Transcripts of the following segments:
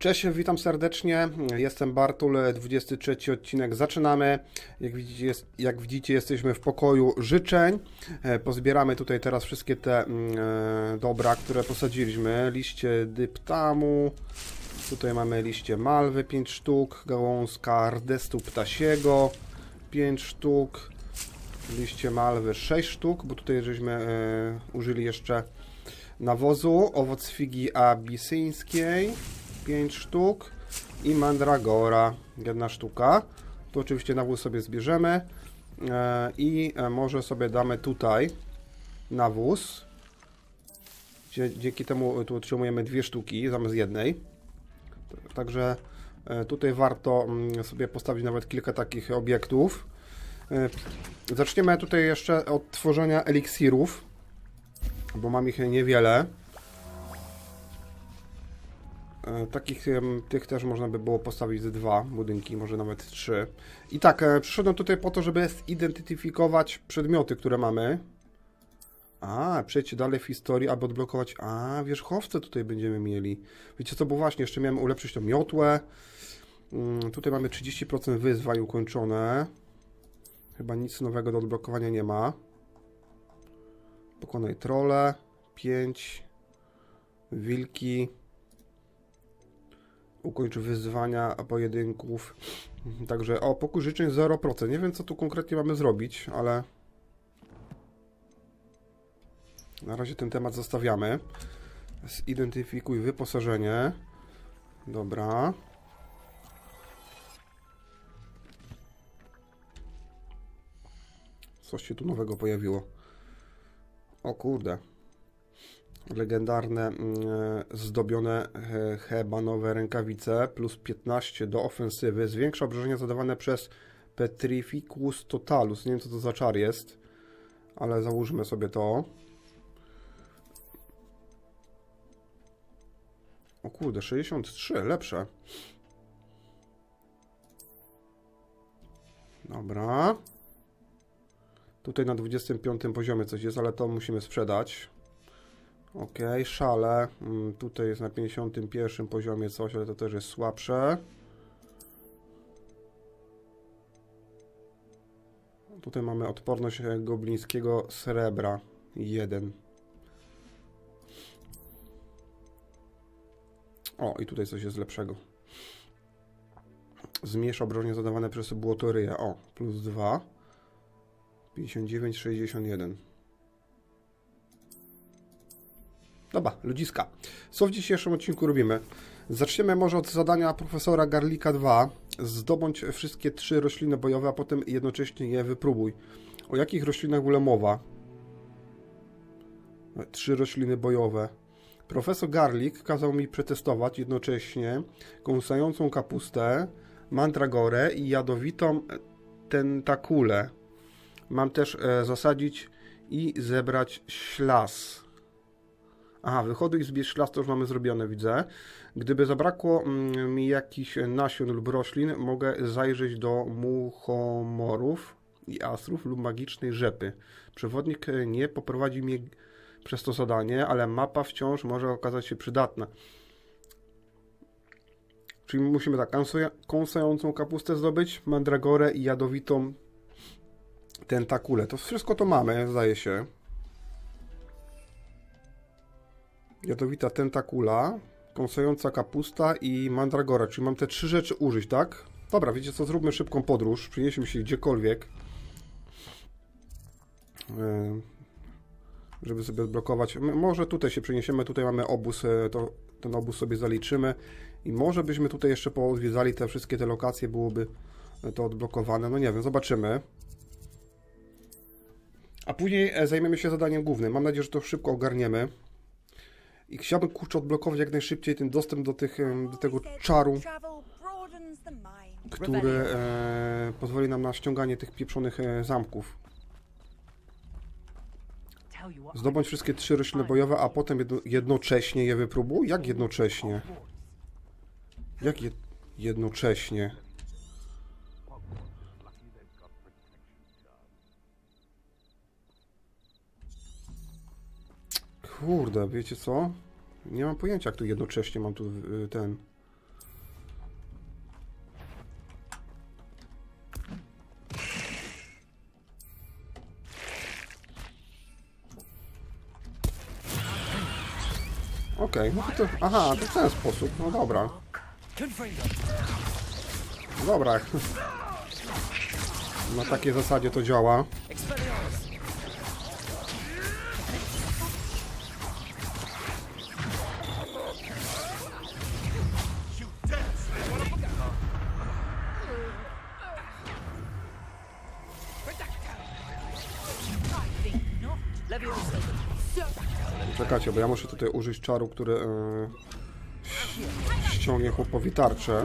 Cześć, witam serdecznie. Jestem Bartul, 23 odcinek. Zaczynamy. Jak widzicie, jesteśmy w pokoju życzeń. Pozbieramy tutaj teraz wszystkie te dobra, które posadziliśmy. Liście dyptamu. Tutaj mamy liście malwy 5 sztuk. Gałązka rdestu ptasiego 5 sztuk. Liście malwy 6 sztuk, bo tutaj żeśmy użyli jeszcze nawozu. Owoc figi abisyńskiej 5 sztuk i mandragora 1 sztuka. Tu oczywiście nawóz sobie zbierzemy i może sobie damy tutaj nawóz. Dzięki temu tu otrzymujemy 2 sztuki zamiast jednej. Także tutaj warto sobie postawić nawet kilka takich obiektów. Zaczniemy tutaj jeszcze od tworzenia eliksirów, bo mam ich niewiele. Takich tych też można by było postawić ze 2 budynki, może nawet 3. I tak, przyszedłem tutaj po to, żeby zidentyfikować przedmioty, które mamy. Przejść dalej w historii, aby odblokować... wierzchowce tutaj będziemy mieli. Wiecie co, bo właśnie jeszcze miałem ulepszyć tą miotłę. Tutaj mamy 30% wyzwań ukończone. Chyba nic nowego do odblokowania nie ma. Pokonaj trolle. 5. Wilki. Ukończ wyzwania pojedynków. Także, pokój życzeń 0%. Nie wiem, co tu konkretnie mamy zrobić, ale na razie ten temat zostawiamy. Zidentyfikuj wyposażenie. Dobra. Coś się tu nowego pojawiło. O kurde. Legendarne, zdobione hebanowe rękawice, plus 15 do ofensywy, zwiększa obrażenia zadawane przez Petrificus Totalus. Nie wiem, co to za czar jest, ale załóżmy sobie to. O kurde, 63, lepsze. Dobra. Tutaj na 25 poziomie coś jest, ale to musimy sprzedać. Ok, szale. Tutaj jest na 51 poziomie coś, ale to też jest słabsze. Tutaj mamy odporność goblińskiego srebra 1. I tutaj coś jest lepszego. Zmniejsza obrażenia zadawane przez błotoryję. Plus 2. 59, 61. Dobra, ludziska. Co w dzisiejszym odcinku robimy? Zaczniemy może od zadania profesora Garlika 2. Zdobądź wszystkie 3 rośliny bojowe, a potem jednocześnie je wypróbuj. O jakich roślinach w ogóle mowa? 3 rośliny bojowe. Profesor Garlik kazał mi przetestować jednocześnie kąsającą kapustę, mandragorę i jadowitą tentakulę. Mam też zasadzić i zebrać ślas. Wychoduj i zbierz ślas, to już mamy zrobione, widzę. Gdyby zabrakło mi jakichś nasion lub roślin, mogę zajrzeć do muchomorów i astrów lub magicznej rzepy. Przewodnik nie poprowadzi mnie przez to zadanie, ale mapa wciąż może okazać się przydatna. Czyli musimy tak, kąsającą kapustę zdobyć, mandragorę i jadowitą tentakulę. To wszystko to mamy, zdaje się. Jadowita tentakula, kąsająca kapusta i mandragora. Czyli mam te 3 rzeczy użyć, tak? Dobra, wiecie co? Zróbmy szybką podróż. Przenieśmy się gdziekolwiek. Żeby sobie odblokować. Może tutaj się przeniesiemy. Tutaj mamy obóz. Ten obóz sobie zaliczymy. I może byśmy tutaj jeszcze poodwiedzali te wszystkie te lokacje. Byłoby to odblokowane. No nie wiem, zobaczymy. A później zajmiemy się zadaniem głównym. Mam nadzieję, że to szybko ogarniemy. I chciałbym, kurczę, odblokować jak najszybciej ten dostęp do tego czaru, który pozwoli nam na ściąganie tych pieprzonych zamków. Zdobądź wszystkie 3 rośliny bojowe, a potem jednocześnie je wypróbuj? Jak jednocześnie? Jak jednocześnie? Kurde, wiecie co? Nie mam pojęcia, jak tu jednocześnie mam tu ten... Okej, no to... Aha, to w ten sposób. No dobra. Dobra. Na takiej zasadzie to działa. Czekajcie, bo ja muszę tutaj użyć czaru, który ściągnie chłopowi tarczę.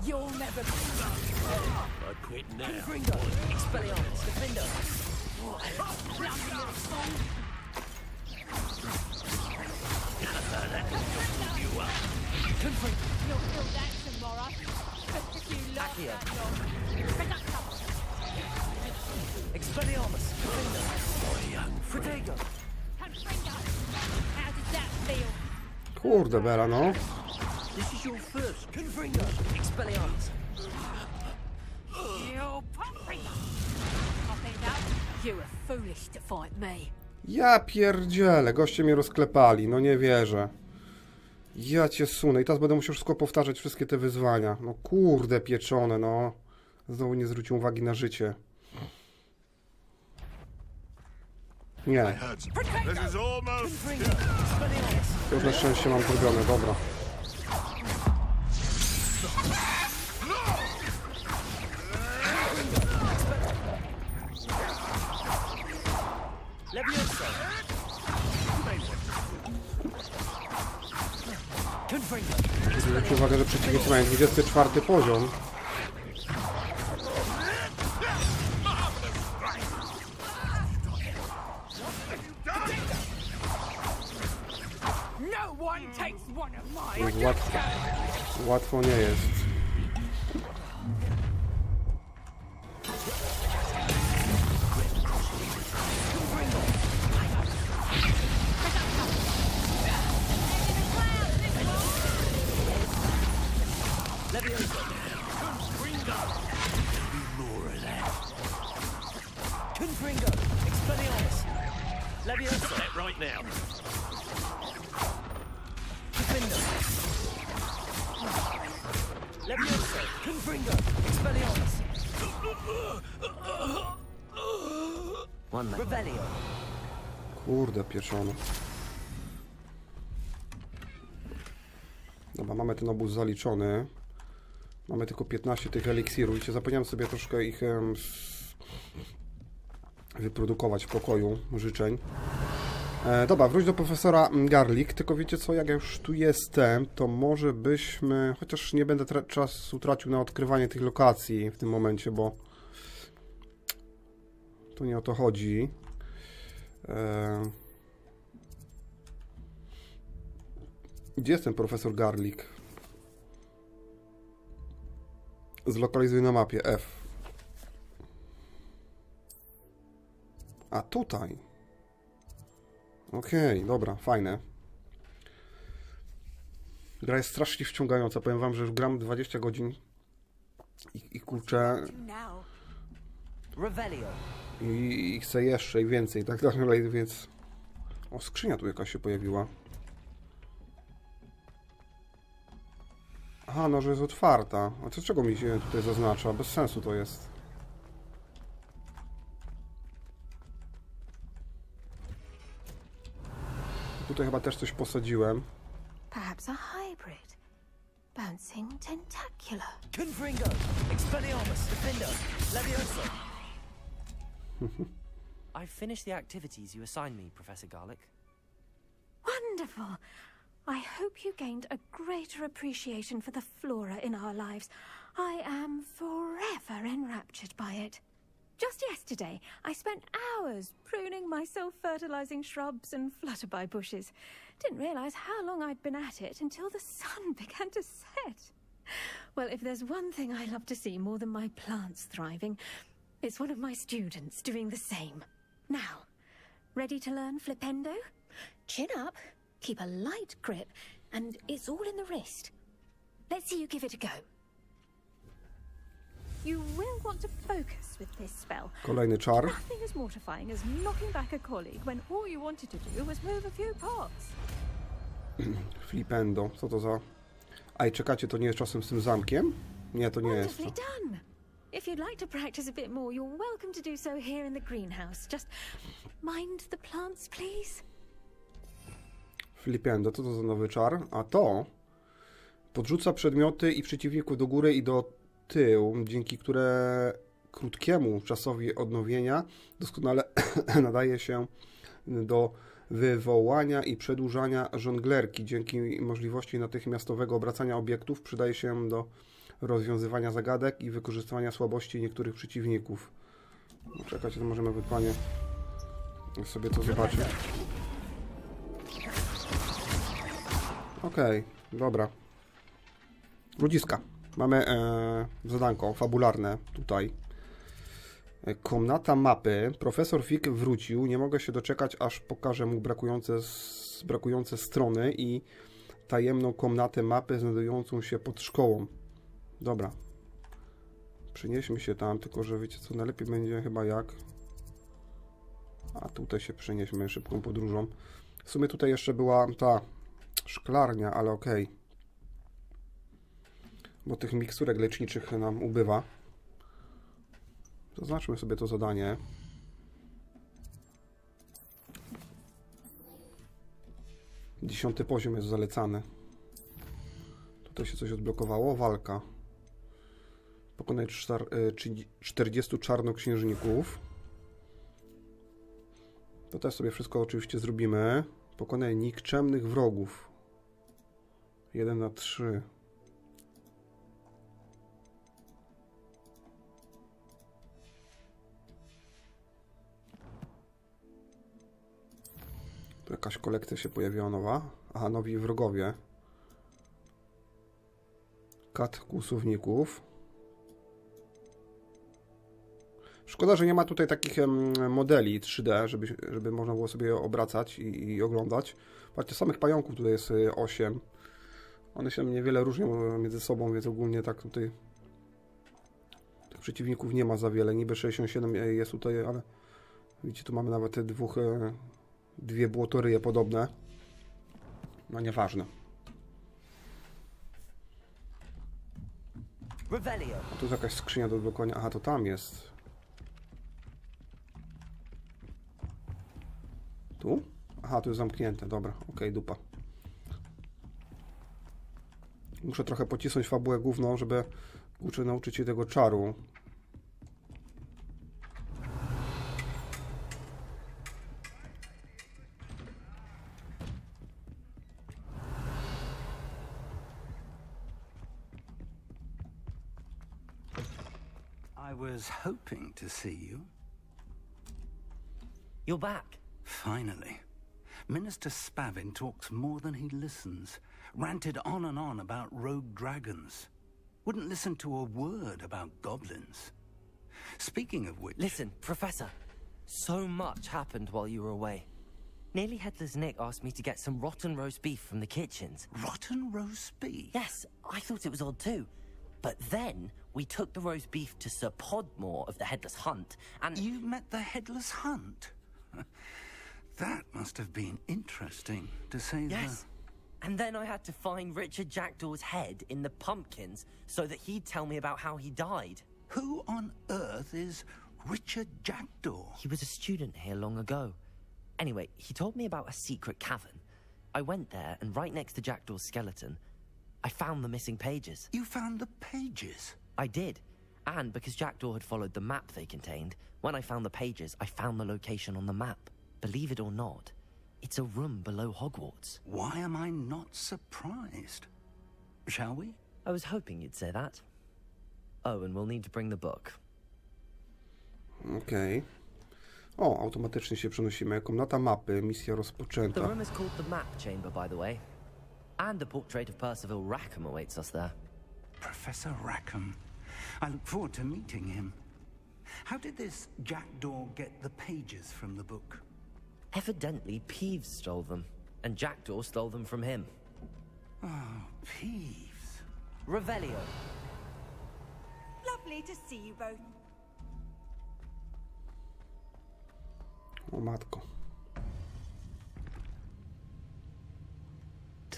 Kurde bela, no. Ja pierdzielę, goście mnie rozklepali, no nie wierzę. Ja cię sunę i teraz będę musiał wszystko powtarzać, wszystkie te wyzwania. No kurde pieczone, no. Znowu nie zwrócił uwagi na życie. Nie. To już na szczęście mam zrobione, dobra. Zwróćcie uwagę, że przeciwnicy mają 24 poziom. Łatwo nie jest. Kurde pieczone. Dobra, mamy ten obóz zaliczony. Mamy tylko 15 tych eliksirów. Widzicie, zapomniałem sobie troszkę ich wyprodukować w pokoju życzeń. Dobra, wróć do profesora Garlick. Tylko wiecie co, jak ja już tu jestem, to może byśmy... Chociaż nie będę czasu tracił na odkrywanie tych lokacji w tym momencie, bo... Tu nie o to chodzi. Gdzie jest ten profesor Garlick? Zlokalizuj na mapie F. A tutaj. Okej, dobra, fajne. Gra jest strasznie wciągająca. Powiem wam, że już gram 20 godzin i kurczę... I chcę jeszcze i więcej, tak dalej, więc... O, skrzynia tu jakaś się pojawiła. Aha, no, że jest otwarta. A to czego mi się tutaj zaznacza? Bez sensu to jest. Tutaj chyba też coś posadziłem. Perhaps a hybrid. Bouncing tentacular. Confringo, Expelliarmus, Defender, Levioso. I've finished the activities you assigned me, Professor Garlick. Wonderful. I hope you gained a greater appreciation for the flora in our lives. I am forever enraptured by it. Just yesterday, I spent hours pruning my self-fertilizing shrubs and flutterby bushes. Didn't realize how long I'd been at it until the sun began to set. Well, if there's one thing I love to see more than my plants thriving, it's one of my students doing the same. Now, ready to learn Flipendo? Chin up, keep a light grip, and it's all in the wrist. Let's see you give it a go. You will want to focus with this spell. Kolejny czar. Nothing as mortifying as knocking back a colleague when all you wanted to do was move a few pots. Flipendo. Co to za... Aj, czekacie, to nie jest czasem z tym zamkiem? Nie, to nie jest to. Wonderfully done. If you'd like to practice a bit more, you're welcome to do so here in the greenhouse. Just mind the plants, please. Flipendo, co to za nowy czar? A to podrzuca przedmioty i przeciwników do góry i do tyłu, dzięki krótkiemu czasowi odnowienia doskonale nadaje się do wywołania i przedłużania żonglerki. Dzięki możliwości natychmiastowego obracania obiektów przydaje się do rozwiązywania zagadek i wykorzystywania słabości niektórych przeciwników. No, czekajcie, to możemy ewentualnie sobie to zobaczyć. Okej, dobra. Ludziska. Mamy zadanko fabularne tutaj. Komnata mapy. Profesor Fig wrócił. Nie mogę się doczekać, aż pokażę mu brakujące strony i tajemną komnatę mapy znajdującą się pod szkołą. Dobra. Przenieśmy się tam, tylko że wiecie co, najlepiej będzie chyba jak... A tutaj się przenieśmy szybką podróżą. W sumie tutaj jeszcze była ta szklarnia, ale okej. Bo tych miksturek leczniczych nam ubywa. Zaznaczmy sobie to zadanie. Dziesiąty poziom jest zalecany. Tutaj się coś odblokowało. Walka. Pokonaj 40 czarnoksiężników. To też sobie wszystko oczywiście zrobimy. Pokonaj nikczemnych wrogów. 1 na 3. Tu jakaś kolekcja się pojawiła nowa. Aha, nowi wrogowie. Kat kłusowników. Szkoda, że nie ma tutaj takich modeli 3D, żeby można było sobie obracać i oglądać. Patrzcie, samych pająków tutaj jest 8. One się niewiele różnią między sobą, więc ogólnie tak tutaj tych przeciwników nie ma za wiele. Niby 67 jest tutaj, ale widzicie, tu mamy nawet te dwie błotoryje podobne. No nieważne. A tu jest jakaś skrzynia do odblokowania. Aha, to tam jest. Tu? Aha, tu jest zamknięte. Dobra, okej, dupa. Muszę trochę pocisnąć fabułę główną, żeby nauczyć się tego czaru. I was hoping to see you. You're back. Finally. Minister Spavin talks more than he listens. Ranted on and on about rogue dragons. Wouldn't listen to a word about goblins. Speaking of which... Listen, Professor. So much happened while you were away. Nearly Headless Nick asked me to get some rotten roast beef from the kitchens. Rotten roast beef? Yes, I thought it was odd too. But then we took the roast beef to Sir Podmore of the Headless Hunt, and... You met the Headless Hunt? That must have been interesting, to say the... Yes. And then I had to find Richard Jackdaw's head in the pumpkins so that he'd tell me about how he died. Who on earth is Richard Jackdaw? He was a student here long ago. Anyway, he told me about a secret cavern. I went there, and right next to Jackdaw's skeleton, I found the missing pages. You found the pages? I did. And because Jackdaw had followed the map they contained, when I found the pages, I found the location on the map. Believe it or not, it's a room below Hogwarts. Why am I not surprised? Shall we? I was hoping you'd say that. Oh, and we'll need to bring the book. Okej. O, automatycznie się przenosimy. Komnata mapy, misja rozpoczęta. The room is called the Map Chamber, by the way. And a portrait of Percival Rackham awaits us there. Professor Rackham. I look forward to meeting him. How did this Jackdaw get the pages from the book? Evidently, Peeves stole them, and Jackdaw stole them from him. Oh, Peeves. Revelio. Lovely to see you both. O matko.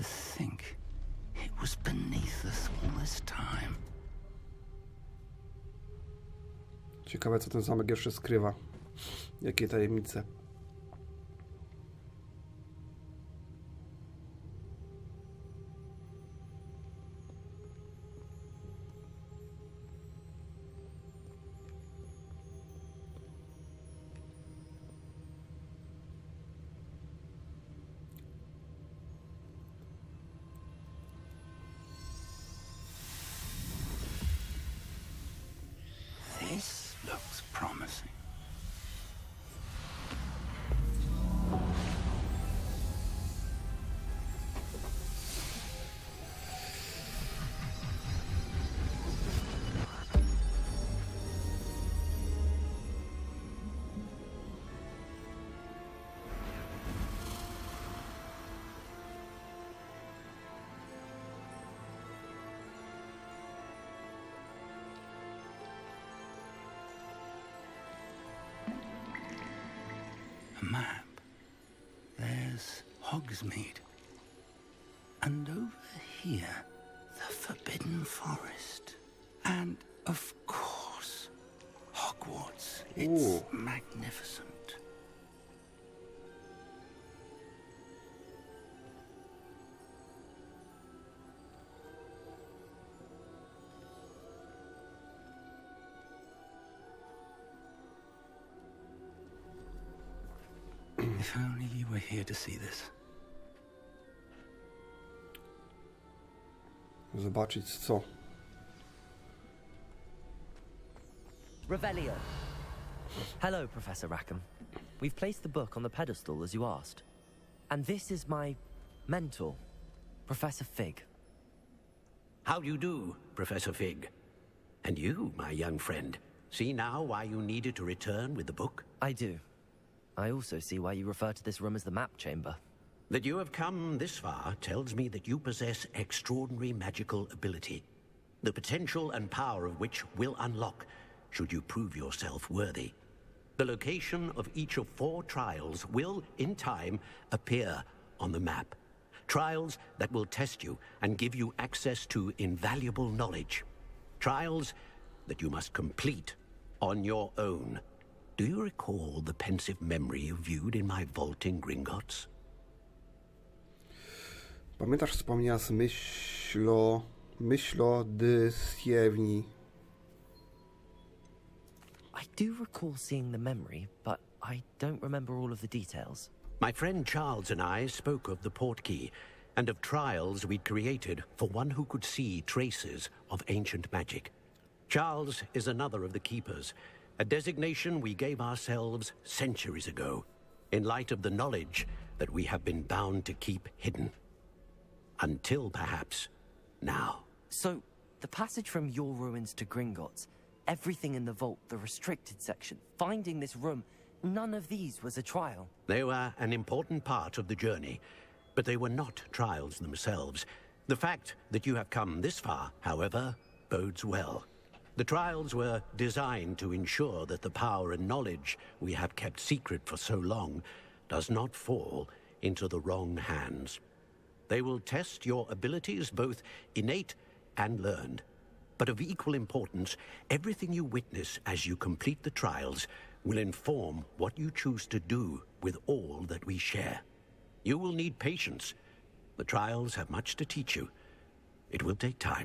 was beneath us all this time? Ciekawe, co ten zamek jeszcze skrywa. Jakie tajemnice. This looks promising. A map. There's Hogsmeade. And over here, the Forbidden Forest. And, of course, Hogwarts. It's Ooh. magnificent. If only you were here to see this. Zobaczyć co. Revelio. Hello, Professor Rackham. We've placed the book on the pedestal as you asked. And this is my mentor, Professor Fig. How do you do, Professor Fig? And you, my young friend, see now why you needed to return with the book? I do. I also see why you refer to this room as the map chamber. That you have come this far tells me that you possess extraordinary magical ability, the potential and power of which will unlock should you prove yourself worthy. The location of each of 4 trials will, in time, appear on the map. Trials that will test you and give you access to invaluable knowledge. Trials that you must complete on your own. Do you recall the pensive memory you viewed in my vault in Gringotts? Pamiętasz wspomnienia z myślodysjewni? I do recall seeing the memory, but I don't remember all of the details. My friend Charles and I spoke of the portkey and of trials we'd created for one who could see traces of ancient magic. Charles is another of the keepers, a designation we gave ourselves centuries ago, in light of the knowledge that we have been bound to keep hidden. Until, perhaps, now. So, the passage from your ruins to Gringotts, everything in the vault, the restricted section, finding this room, none of these was a trial. They were an important part of the journey, but they were not trials themselves. The fact that you have come this far, however, bodes well. The trials were designed to ensure that the power and knowledge we have kept secret for so long does not fall into the wrong hands. They will test your abilities, both innate and learned. But of equal importance, everything you witness as you complete the trials will inform what you choose to do with all that we share. You will need patience. The trials have much to teach you. It will take time.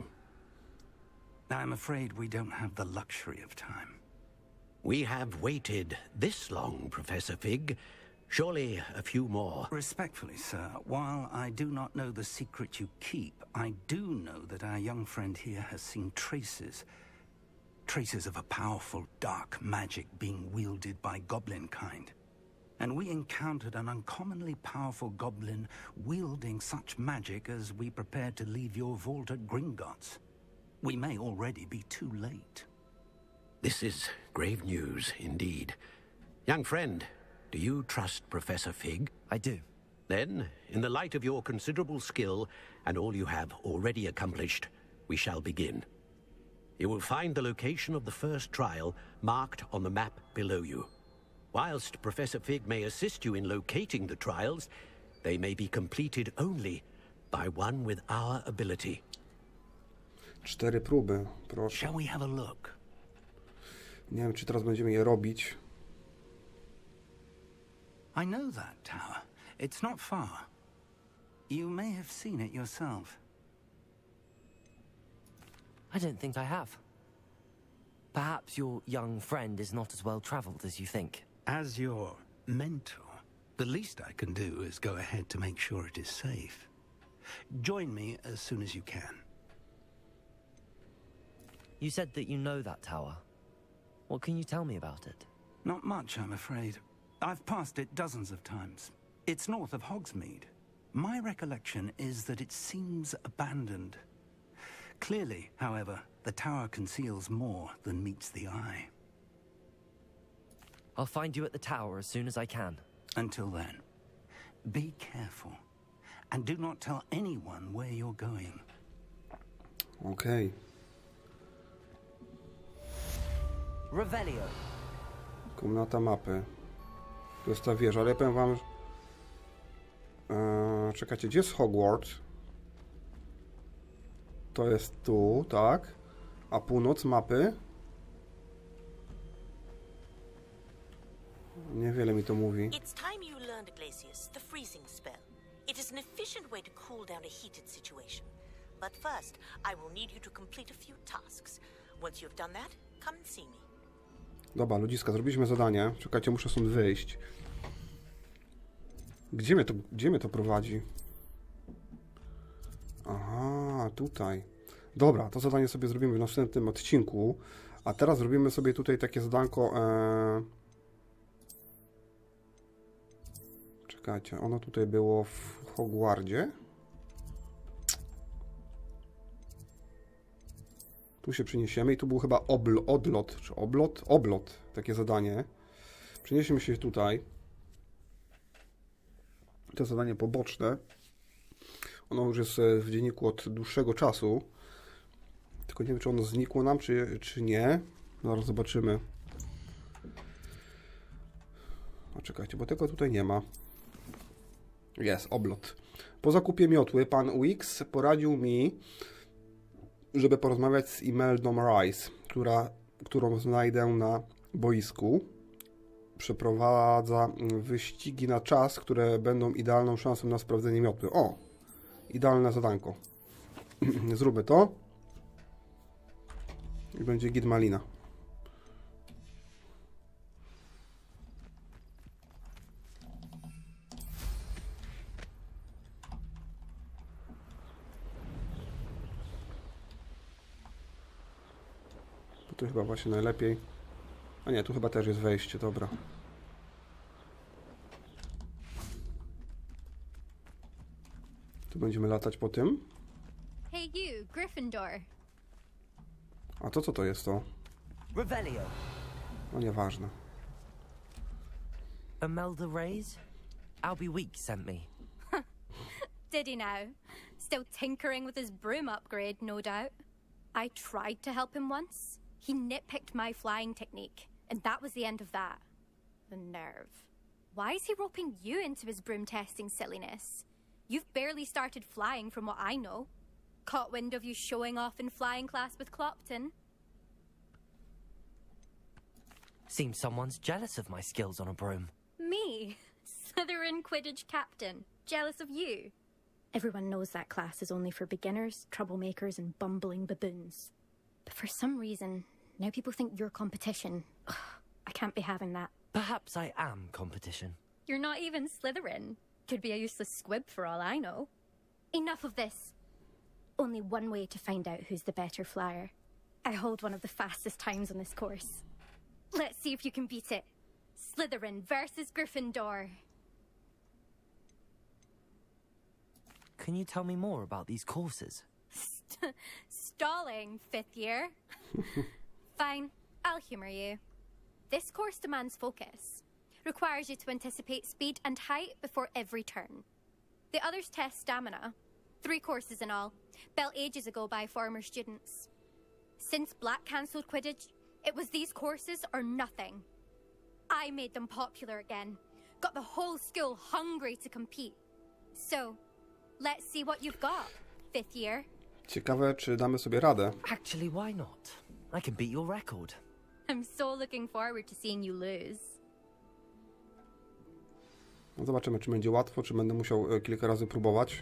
I'm afraid we don't have the luxury of time. We have waited this long, Professor Fig. Surely a few more. Respectfully, sir, while I do not know the secret you keep, I do know that our young friend here has seen traces of a powerful dark magic being wielded by goblin kind. And we encountered an uncommonly powerful goblin wielding such magic as we prepared to leave your vault at Gringotts. We may already be too late. This is grave news, indeed. Young friend, do you trust Professor Fig? I do. Then, in the light of your considerable skill and all you have already accomplished, we shall begin. You will find the location of the first trial marked on the map below you. Whilst Professor Fig may assist you in locating the trials, they may be completed only by one with our ability. 4 próby, proszę. Shall we have a look? Nie wiem, czy teraz będziemy je robić. I know that tower. It's not far. You may have seen it yourself. I don't think I have. Perhaps your young friend is not as well traveled as you think. As your mentor, the least I can do is go ahead to make sure it is safe. Join me as soon as you can. You said that you know that tower. What can you tell me about it? Not much, I'm afraid. I've passed it dozens of times. It's north of Hogsmeade. My recollection is that it seems abandoned. Clearly, however, the tower conceals more than meets the eye. I'll find you at the tower as soon as I can. Until then, be careful. And do not tell anyone where you're going. Okej. Revelio. Komnata mapy. To jest ta wieża, ale ja powiem wam... czekajcie, gdzie jest Hogwarts? To jest tu, tak? A północ mapy? Niewiele mi to mówi. It's time you learned, Glacius, the freezing spell. It is an efficient way to cool down a heated situation. But first, I will need you to complete a few tasks. Once you've done that, come and see me. Dobra, ludziska, zrobiliśmy zadanie. Czekajcie, muszę stąd wyjść. Gdzie mnie to prowadzi? Aha, tutaj. Dobra, to zadanie sobie zrobimy w następnym odcinku. A teraz zrobimy sobie tutaj takie zadanko. Czekajcie, ono tutaj było w Hogwardzie. Tu się przeniesiemy i tu był chyba odlot, czy oblot? Oblot, takie zadanie. Przeniesiemy się tutaj. To zadanie poboczne. Ono już jest w dzienniku od dłuższego czasu. Tylko nie wiem, czy ono znikło nam, czy nie. Zaraz zobaczymy. O, czekajcie, bo tego tutaj nie ma. Jest, oblot. Po zakupie miotły pan Wicks poradził mi, żeby porozmawiać z Imeldą Rice, którą znajdę na boisku. Przeprowadza wyścigi na czas, które będą idealną szansą na sprawdzenie miotły. O! Idealne zadanko. Zróbmy to. I będzie git malina. Tu chyba właśnie najlepiej. A nie, tu chyba też jest wejście, dobra. Tu będziemy latać po tym. Hey you, Gryffindor. A to co to jest to? Revelio. No nieważne. Imelda Reyes? Albie Weeks sent me. Did he now? Still tinkering with his broom upgrade, no doubt. I tried to help him once. He nitpicked my flying technique, and that was the end of that. The nerve. Why is he roping you into his broom testing silliness? You've barely started flying from what I know. Caught wind of you showing off in flying class with Clopton. Seems someone's jealous of my skills on a broom. Me? Slytherin Quidditch captain. Jealous of you? Everyone knows that class is only for beginners, troublemakers, and bumbling baboons. But for some reason, now people think you're competition. Ugh, I can't be having that. Perhaps I am competition. You're not even Slytherin. Could be a useless squib for all I know. Enough of this. Only one way to find out who's the better flyer. I hold one of the fastest times on this course. Let's see if you can beat it. Slytherin versus Gryffindor. Can you tell me more about these courses? Stalling, 5th year. Fine, I'll humour you. This course demands focus. Requires you to anticipate speed and height before every turn. The others test stamina. 3 courses in all, built ages ago by former students. Since Black cancelled Quidditch, it was these courses or nothing. I made them popular again. Got the whole school hungry to compete. So, Let's see what you've got, 5th year. Ciekawe, czy damy sobie radę. Actually, why not? I can beat your record. I'm so looking forward to seeing you lose. No zobaczymy, czy będzie łatwo, czy będę musiał kilka razy próbować.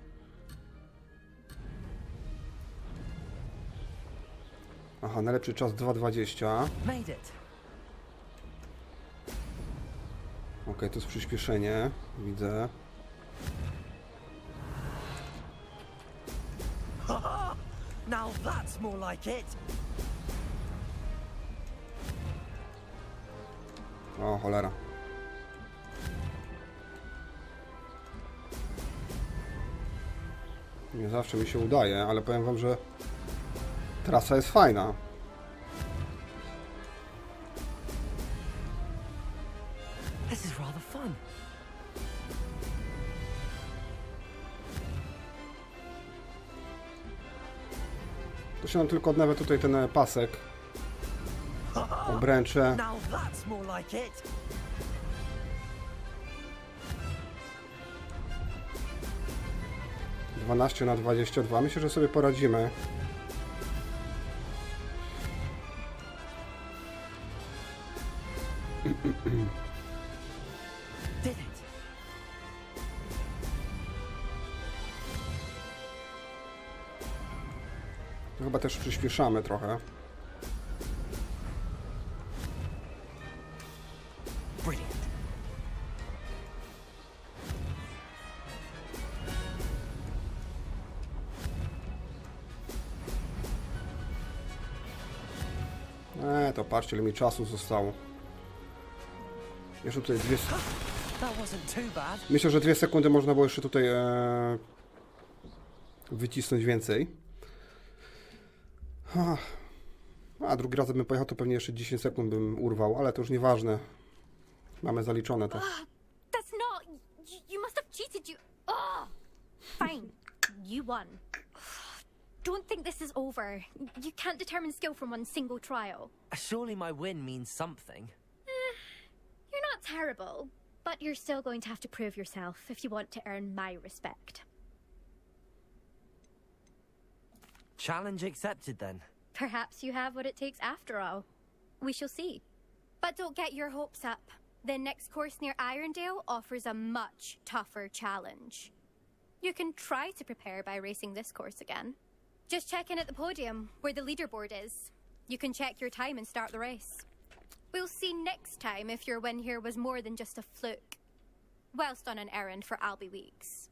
Aha, najlepszy czas 2:20. Made it. Okej, to jest przyspieszenie. Widzę. Now that's more like it. O, cholera. Nie zawsze mi się udaje, ale powiem wam, że trasa jest fajna. This is rather fun. To się nam tylko odnawia tutaj ten pasek. Obręcze. Now that's more like it. - 12/22. Myślę, że sobie poradzimy. Did it. To chyba też przyspieszamy trochę. Brilliant. To patrzcie, ile mi czasu zostało. Jeszcze tutaj dwie... That wasn't too bad. Myślę, że 2 sekundy można było jeszcze tutaj wycisnąć więcej. A drugi raz bym pojechał, to pewnie jeszcze 10 sekund bym urwał, ale to już nieważne. Mamy zaliczone to. That's not... You must have cheated, you... Oh! Fine. You won. Don't think this is over. You can't determine skill from one single trial. Surely my win means something. You're not terrible, but you're still going to have to prove yourself if you want to earn my respect. Challenge accepted then. Perhaps you have what it takes after all. We shall see. But don't get your hopes up. The next course near Irondale offers a much tougher challenge. You can try to prepare by racing this course again. Just check in at the podium, where the leaderboard is. You can check your time and start the race. We'll see next time if your win here was more than just a fluke. Whilst on an errand for Albie Weeks.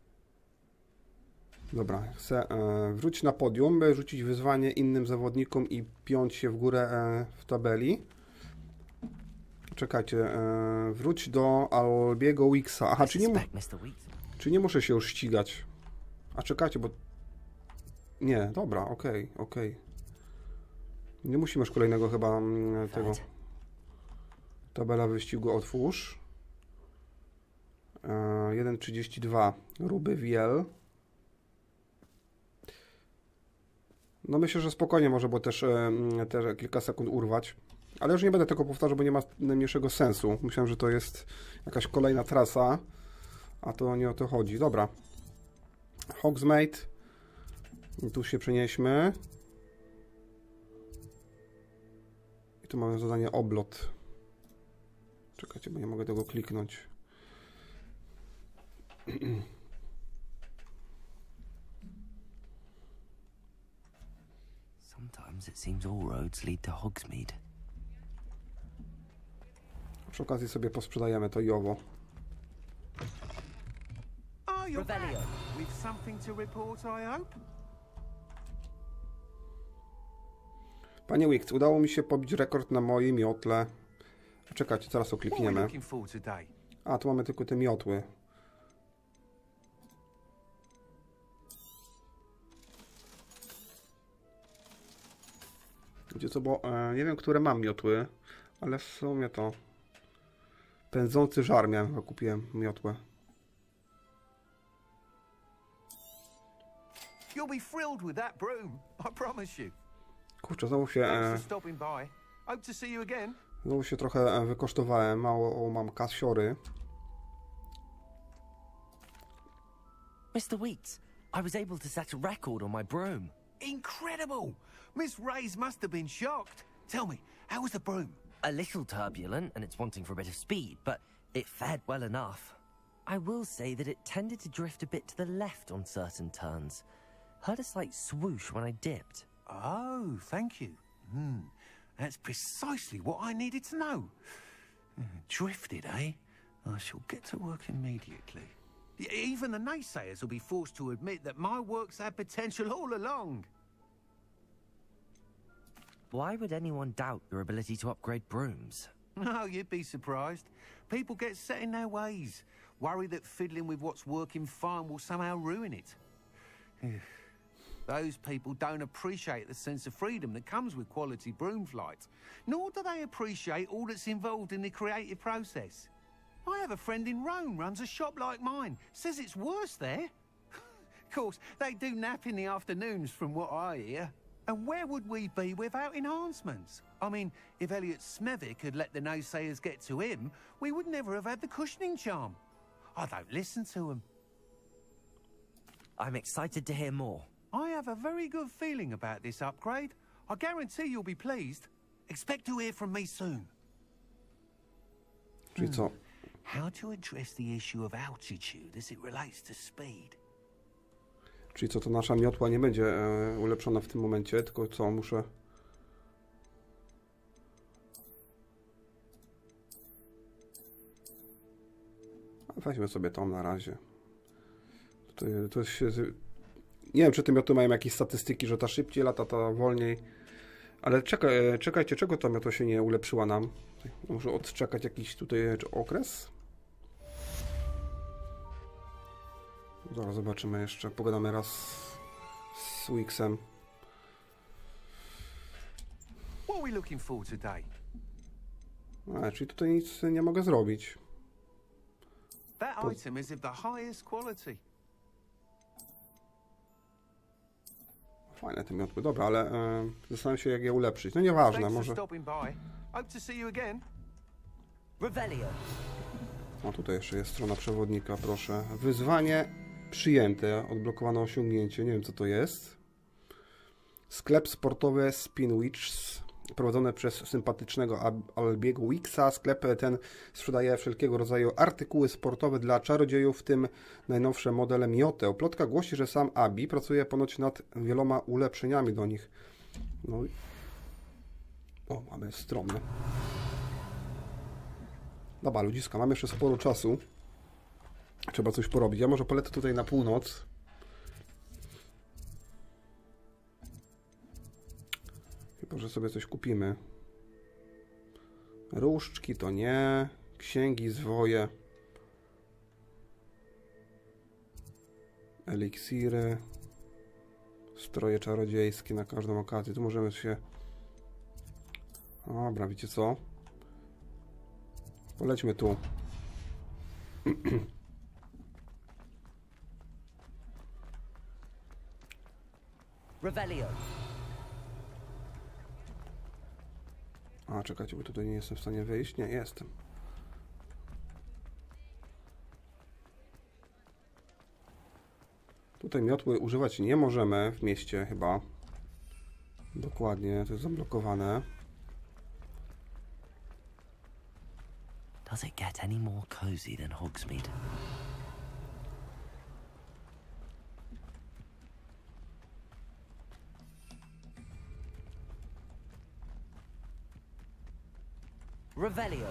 Dobra, chcę wrócić na podium, by rzucić wyzwanie innym zawodnikom i piąć się w górę w tabeli. Czekajcie, wróć do Albiego Weeksa. Aha, czy nie muszę się już ścigać? A czekajcie, bo... Nie, dobra, okej. Nie musimy już kolejnego chyba tego... Tabela wyścigu otwórz. 1:32. Ruby Wiel. No myślę, że spokojnie może było też te kilka sekund urwać. Ale już nie będę tego powtarzał, bo nie ma najmniejszego sensu. Myślałem, że to jest jakaś kolejna trasa, a to nie o to chodzi. Dobra. Hogsmeade. I tu się przenieśmy. I tu mamy zadanie oblot. Czekajcie, bo nie mogę tego kliknąć. Sometimes it seems all roads lead to Hogsmeade. Przy okazji sobie posprzedajemy to i owo. Oh, you're back. Revelio. With something to report, I hope? Panie Wicks, udało mi się pobić rekord na mojej miotle. Czekajcie, zaraz to What are we klikniemy. looking for today? A, tu mamy tylko te miotły. Wiecie co, bo nie wiem, które mam miotły, ale w sumie to pędzący żar miałem, chyba kupiłem miotłę. You'll be thrilled with that broom, I promise you. Kurczę, znowu się, Thanks for stopping by. Hope to see you again. znowu się trochę wykosztowałem, mało mam kasiory. Mr. Weeks, I was able to set a record on my broom. Incredible! Miss Reyes must have been shocked. Tell me, how was the broom? A little turbulent, and it's wanting for a bit of speed, but it fared well enough. I will say that it tended to drift a bit to the left on certain turns. Heard a slight swoosh when I dipped. Oh, thank you. That's precisely what I needed to know. Drifted, eh? I shall get to work immediately. Even the naysayers will be forced to admit that my work's had potential all along. Why would anyone doubt your ability to upgrade brooms? No, you'd be surprised. People get set in their ways, worry that fiddling with what's working fine will somehow ruin it. Those people don't appreciate the sense of freedom that comes with quality broom flight, nor do they appreciate all that's involved in the creative process. I have a friend in Rome runs a shop like mine, says it's worse there. Of course, they do nap in the afternoons from what I hear. And where would we be without enhancements? I mean, if Elliot Smethwick had let the naysayers get to him, we would never have had the cushioning charm. I don't listen to them. I'm excited to hear more. I have a very good feeling about this upgrade. I guarantee you'll be pleased. Expect to hear from me soon. Czyli co? How to address the issue of altitude as it relates to speed? Czyli co, to nasza miotła nie będzie ulepszona w tym momencie, tylko co, muszę... Weźmy sobie tą na razie. To się... Nie wiem, czy te miotły mają jakieś statystyki, że ta szybciej lata, ta wolniej. Ale czekajcie, czego ta miotła się nie ulepszyła nam? Muszę odczekać jakiś tutaj okres? Zaraz zobaczymy jeszcze. Pogadamy raz z Wixem. What are we looking for today? Czyli tutaj nic nie mogę zrobić. That item is of the highest quality. Fajne te miotły, dobra, ale zastanawiam się, jak je ulepszyć. No nieważne, może... Revelio. O, tutaj jeszcze jest strona przewodnika, proszę. Wyzwanie przyjęte, odblokowane osiągnięcie, nie wiem co to jest. Sklep sportowy Spinwitches, prowadzony przez sympatycznego Albiego Wixa. Sklep ten sprzedaje wszelkiego rodzaju artykuły sportowe dla czarodziejów, w tym najnowsze modele mioteł. Plotka głosi, że sam Abi pracuje ponoć nad wieloma ulepszeniami do nich. No i... O, mamy stronę. Dobra, ludziska, mamy jeszcze sporo czasu. Trzeba coś porobić. Ja może polecę tutaj na północ. Chyba, że sobie coś kupimy. Różdżki to nie. Księgi, zwoje. Eliksiry. Stroje czarodziejskie na każdą okazję. Tu możemy się... Dobra, wiecie co? Polećmy tu. Revelio. A, czekajcie, bo tutaj nie jestem w stanie wyjść. Nie, jestem. Tutaj miotły używać nie możemy w mieście chyba. Dokładnie, to jest zablokowane. Does it get any more cozy than Hogsmeade? Revelio.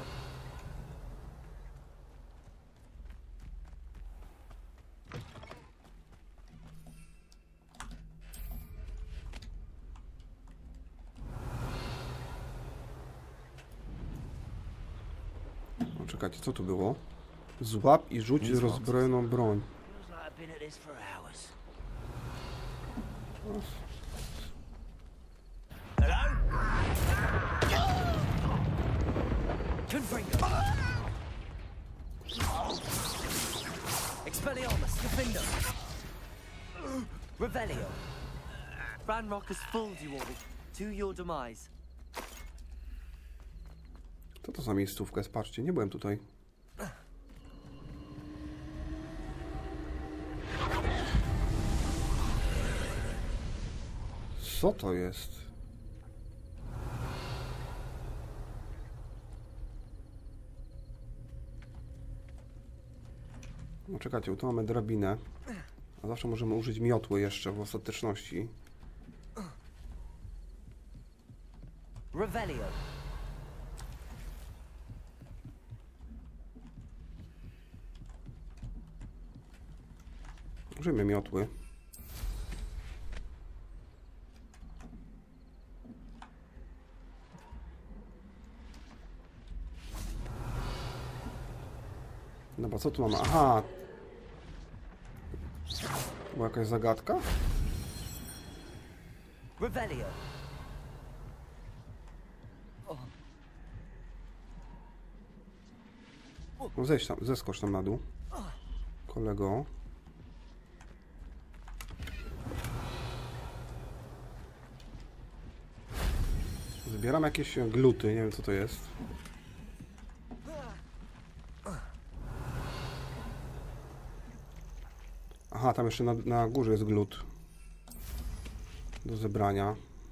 O, czekajcie, co tu było? Złap i rzuć rozbrojoną broń. Expelliarmus, Defender. Revelio. Ranrock has fooled you all to your demise. Co to za miejscówka jest? Patrzcie, nie byłem tutaj. Co to jest? No czekajcie, tu mamy drabinę. A zawsze możemy użyć miotły jeszcze w ostateczności. Revelio. Użyjmy miotły. Dobra, co tu mamy? Aha! Była jakaś zagadka? Revelio. No zejdź tam, zeskocz tam na dół. Kolego. Zbieram jakieś gluty, nie wiem co to jest. Aha, tam jeszcze na górze jest glut. Do zebrania.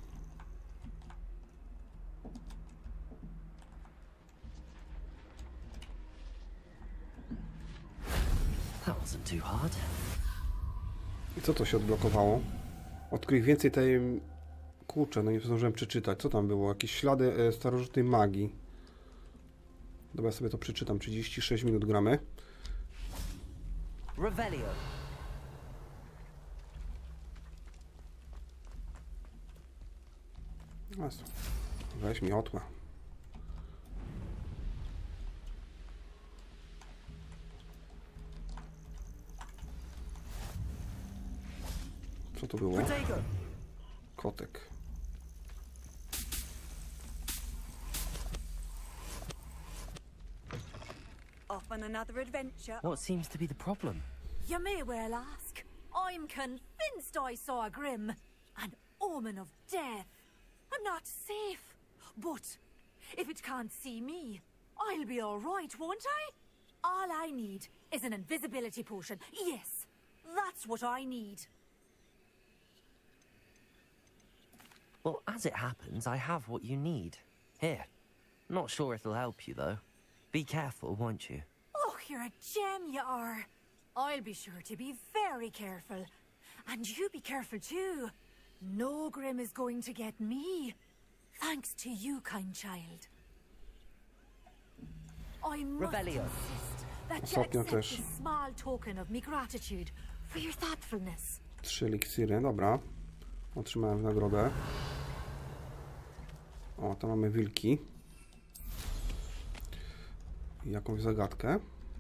That wasn't too hard. I co to się odblokowało? Odkryj więcej tej... Kurczę, no nie zdążyłem przeczytać. Co tam było? Jakieś ślady starożytnej magii. Dobra, ja sobie to przeczytam. 36 minut gramy. Revelio. Weź miotłę. Co to było? Kotek. Off on another adventure. What seems to be the problem? You may well ask. I'm convinced I saw a Grim, an omen of death. I'm not safe. But if it can't see me, I'll be all right, won't I? All I need is an invisibility potion. Yes, that's what I need. Well, as it happens, I have what you need. Here. Not sure it'll help you, though. Be careful, won't you? Oh, you're a gem, you are. I'll be sure to be very careful. And you be careful, too. No Grim is going to get me. Thanks to you, kind child. I must Revelio. insist that you Ostatnio accept też. this small token of me gratitude for your thoughtfulness. 3 eliksiry, dobra. Otrzymałem w nagrodę. O, tam mamy wilki. I jakąś zagadkę.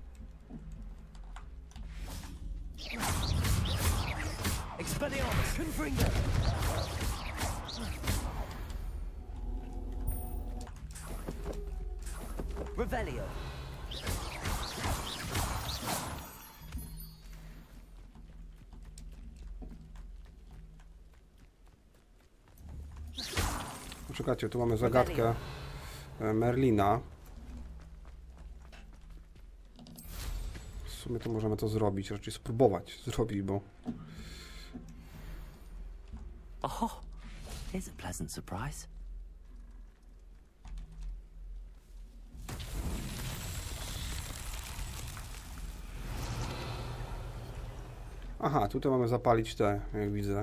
Expelliarmus! Confringo! Revelio! Czekajcie, tu mamy zagadkę Merlina. W sumie to możemy to zrobić, raczej spróbować zrobić, bo... Oh, here's a pleasant surprise. Aha, tutaj mamy zapalić te, jak widzę.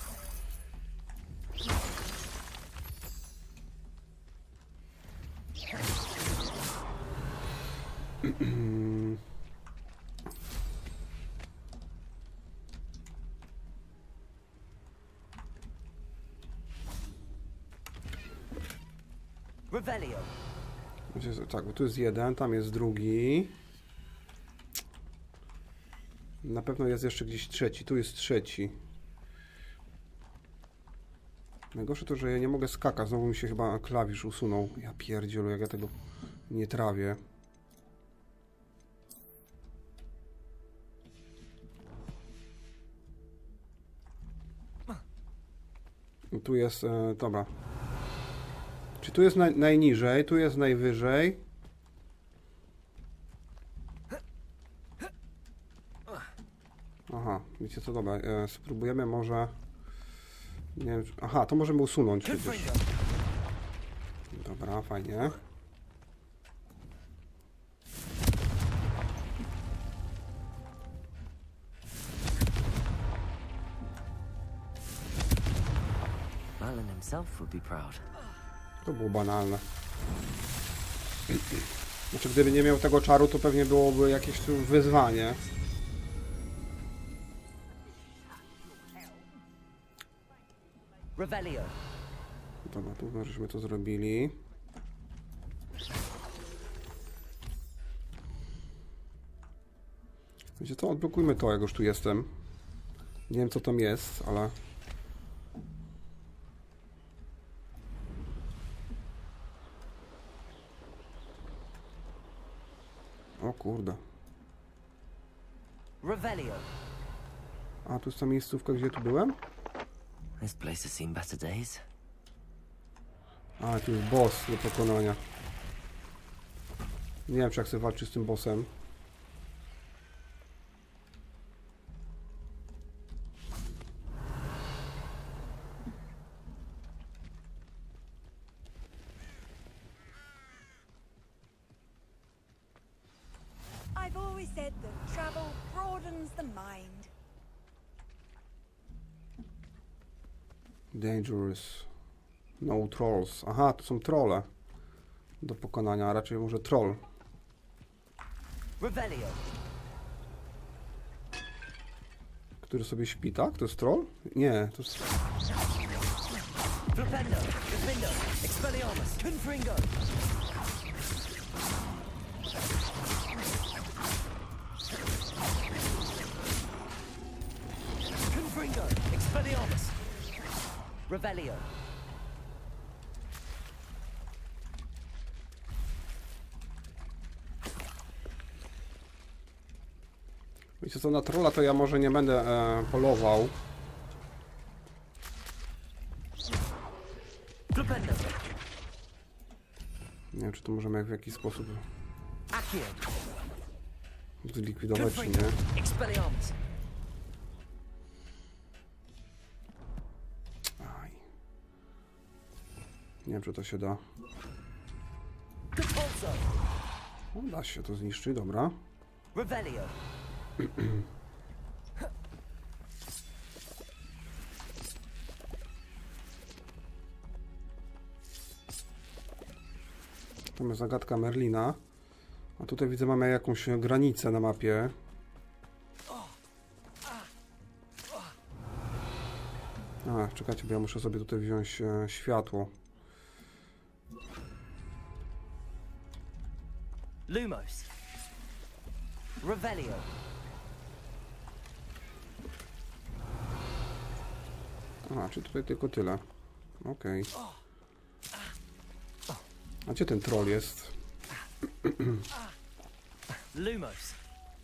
Revelio! Tak, bo tu jest jeden, tam jest drugi. Na pewno jest jeszcze gdzieś trzeci, tu jest trzeci. Najgorsze to, że ja nie mogę skakać, znowu mi się chyba klawisz usunął. Ja pierdzielu, jak ja tego nie trawię. Tu jest, dobra. Czy tu jest najniżej, tu jest najwyżej. Aha, wiecie co, dobra, spróbujemy może Nie wiem, aha, to możemy usunąć przecież. Dobra, fajnie. Merlin himself would be proud. To było banalne. Znaczy, gdyby nie miał tego czaru, to pewnie byłoby jakieś tu wyzwanie. Revelio. Dobra, tu żeśmy to zrobili. Wiecie co, odblokujmy to, jak już tu jestem. Nie wiem, co tam jest, ale... O kurde. Revelio. A, tu jest ta miejscówka, gdzie tu byłem? This place has seen better days. A, tu jest boss do pokonania. Nie wiem, czy jak sobie walczy z tym bossem. I've always said that travel broadens the mind. Dangerous. No trolls. Aha, to są trolle do pokonania, a raczej może troll. Revelio. Który sobie śpi, tak? To jest troll? Nie, to jest... Flipendo. Defendo. Expelliarmus. Confringo. Confringo. Expelliarmus. Revelio. Wiecie co, na trolla to ja może nie będę polował. Flipendo. Nie wiem, czy to możemy w jakiś sposób Accio. zlikwidować, czy Confringo. nie. Expelliarmus. Aj. Nie wiem, czy to się da. Compulso. O, da się to zniszczyć, dobra. Revelio. Tam jest zagadka Merlina. A tutaj widzę, mamy jakąś granicę na mapie. A, czekajcie, bo ja muszę sobie tutaj wziąć światło. Lumos. Revelio. A, czy tutaj tylko tyle. Okej. A gdzie ten troll jest? Lumos.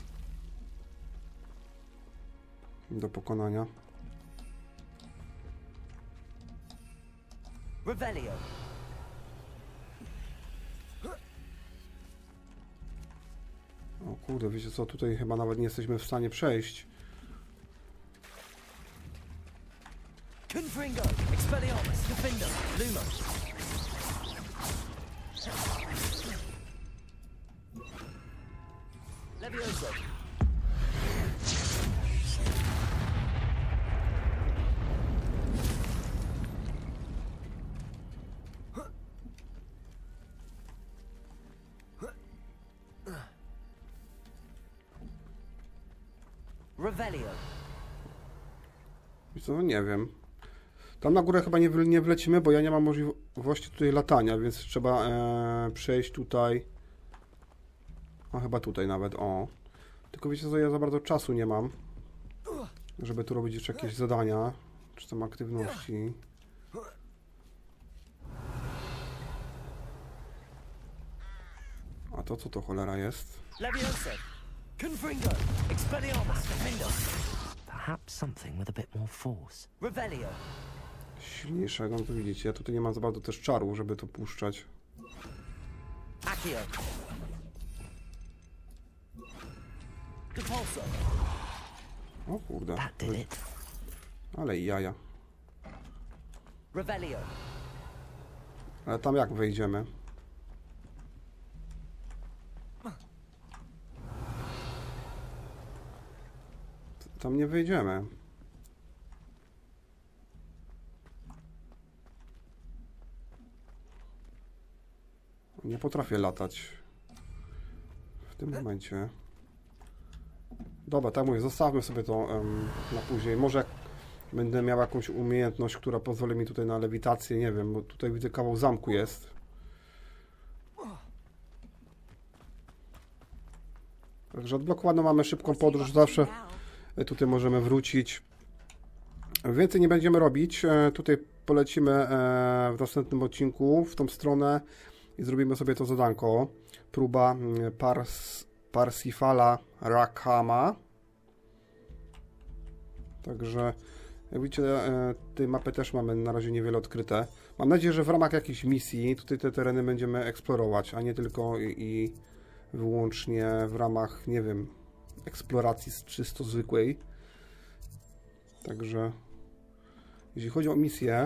Do pokonania. Revelio. O kurde, wiecie co, tutaj chyba nawet nie jesteśmy w stanie przejść. Confringo. Expelliarmus. Defendo. Lumos. Levioso. Revelio. Wiecie co, no nie wiem. Tam na górę chyba nie wlecimy, bo ja nie mam możliwości tutaj latania, więc trzeba przejść tutaj. A chyba tutaj nawet, o. Tylko wiecie co, ja za bardzo czasu nie mam, żeby tu robić jeszcze jakieś zadania, czy tam aktywności. A to co to cholera jest? Levioso. Confringo. Expelliarmus. Defendo. Perhaps something with a bit more force. Revelio. Silniejszego, no to widzicie, ja tutaj nie mam za bardzo też czaru, żeby to puszczać. Accio. Compulso. O kurde. That did it. Ale i jaja. Revelio. Ale tam jak wejdziemy? Tam nie wejdziemy. Nie potrafię latać w tym momencie. Dobra, tak mówię, zostawmy sobie to na później. Może jak będę miał jakąś umiejętność, która pozwoli mi tutaj na lewitację, nie wiem, bo tutaj widzę kawał zamku jest. Także odblokowaną mamy szybką podróż, zawsze tutaj możemy wrócić. Więcej nie będziemy robić. Tutaj polecimy w następnym odcinku w tą stronę i zrobimy sobie to zadanko. Próba Parsifala Rackhama. Także jak widzicie, tej mapy też mamy na razie niewiele odkryte. Mam nadzieję, że w ramach jakiejś misji tutaj te tereny będziemy eksplorować, a nie tylko i wyłącznie w ramach, nie wiem, eksploracji czysto zwykłej. Także jeśli chodzi o misję,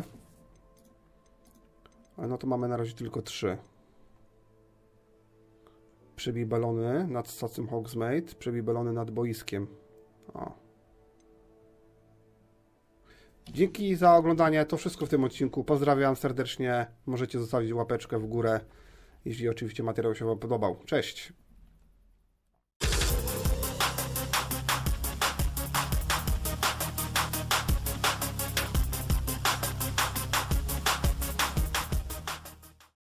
no to mamy na razie tylko 3. Przebij balony nad stacją Hogsmeade, przebij balony nad boiskiem. O. Dzięki za oglądanie, to wszystko w tym odcinku. Pozdrawiam serdecznie, możecie zostawić łapeczkę w górę, jeśli oczywiście materiał się Wam podobał. Cześć!